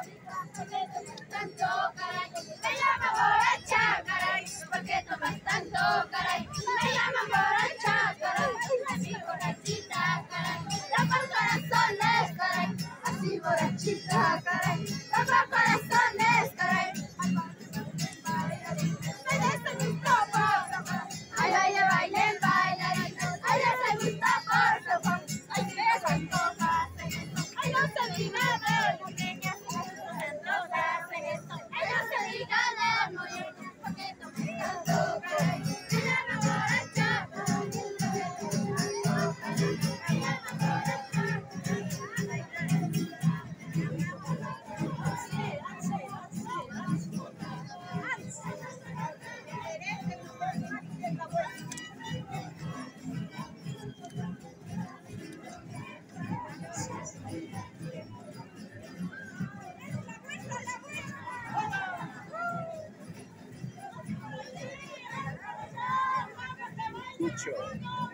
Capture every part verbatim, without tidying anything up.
tanto, caray. Me llaman borracha, caray. ¿Por qué tomas tanto, caray? Me llaman borracha, caray. Así borrachita, caray. Tapa corazones, caray. Así borrachita, caray. Tapa corazones, caray. Me des mis topos. Ay, baile, baile, bailarín. Ay, les gusta por sofón. Ay, si me antojas en esto. Ay, no se diga de muñeñas. Antojas en esto. Ay, no se diga de muñeñas. Porque tomé tanto, caray. Me llaman borracha, caray. Me llaman borracha, Mucho.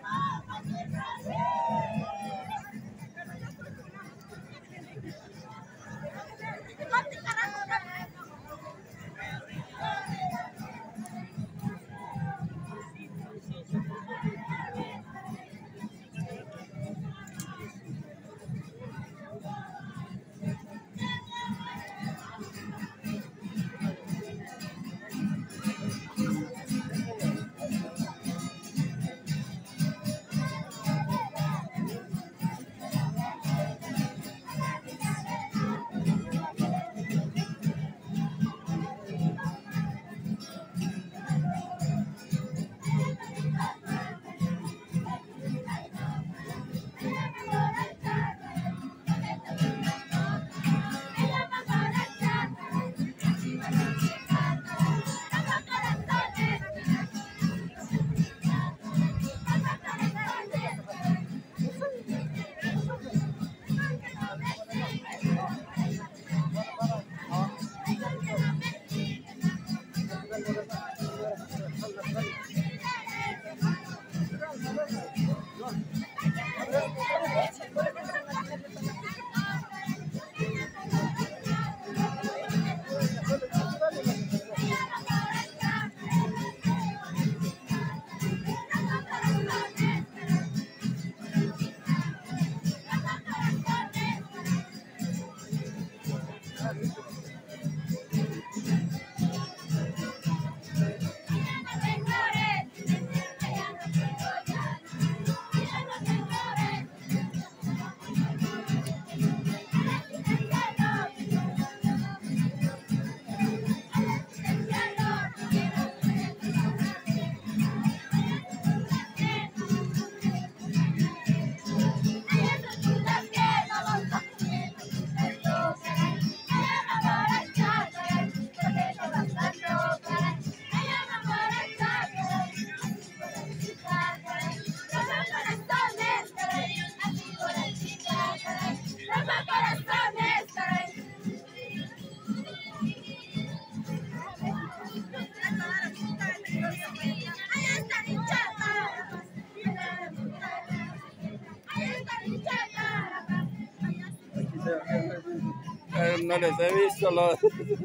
Eh, no les he visto los...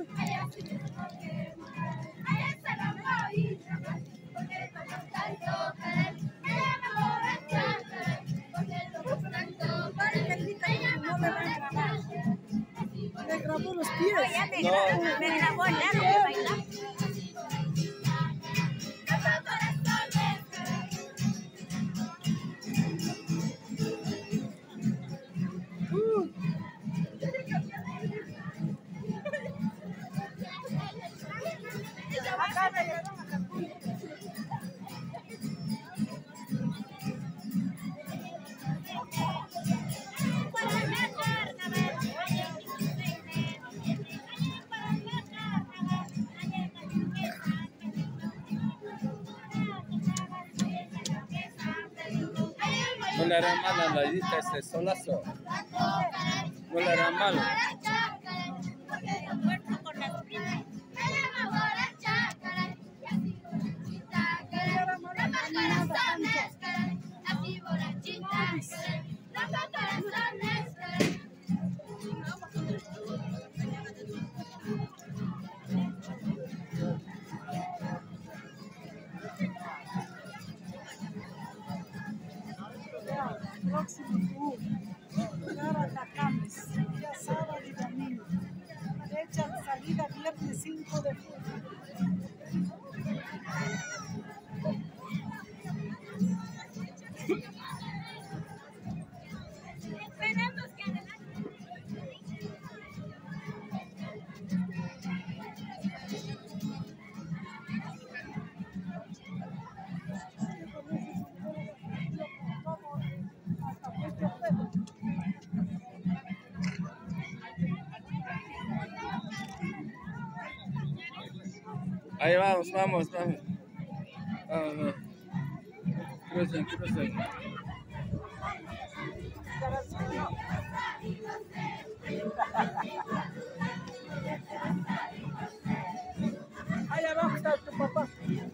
Me grabó los pies. No, me grabó el lado de bailar. No le hará mal a la edita este solazo. No le hará mal. Corazones, próximo tour. Lugar Atacames, día sábado y domingo. Fecha de salida viernes cinco de julio. Ahí vamos, vamos, vamos. Vamos, vamos. Crucen, crucen. Ahí abajo está tu papá.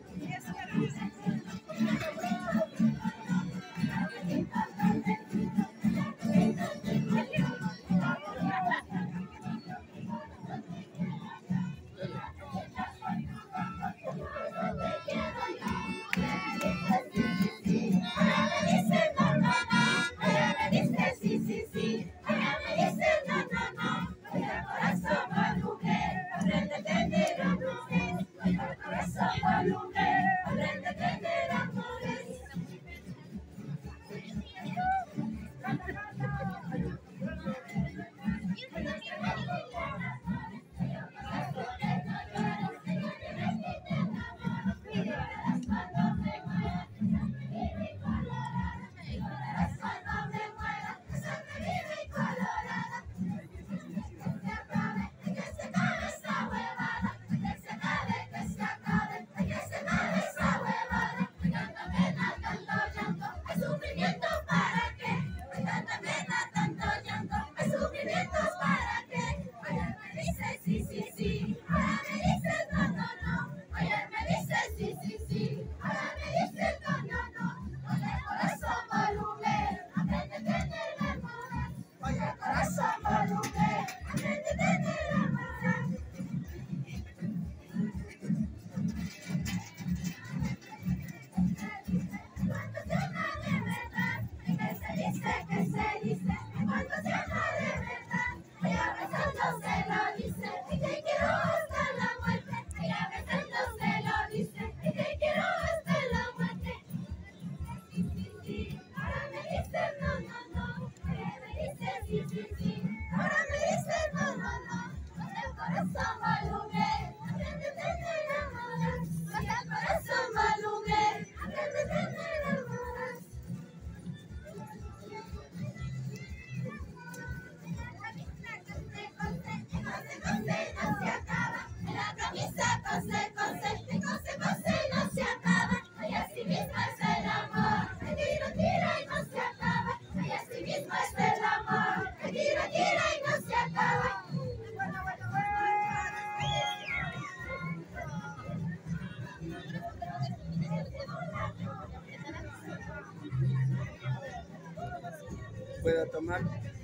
¿Puedo tomar?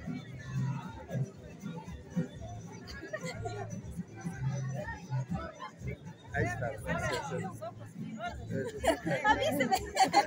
Ahí está. Avíseme.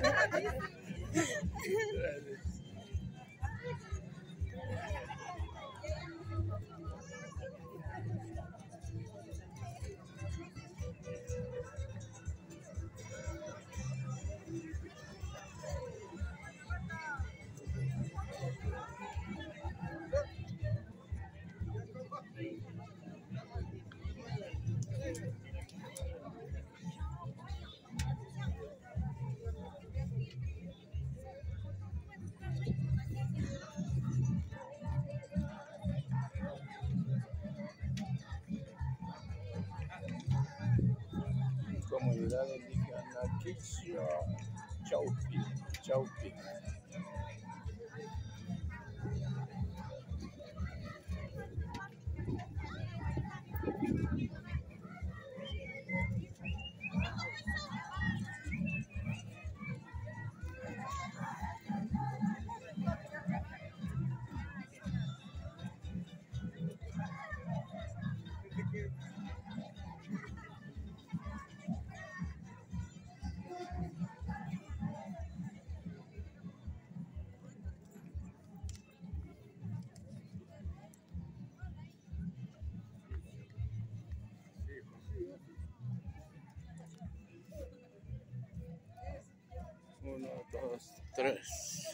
Comunidad indígena Quichua, Chaupi, Chaupi. tres.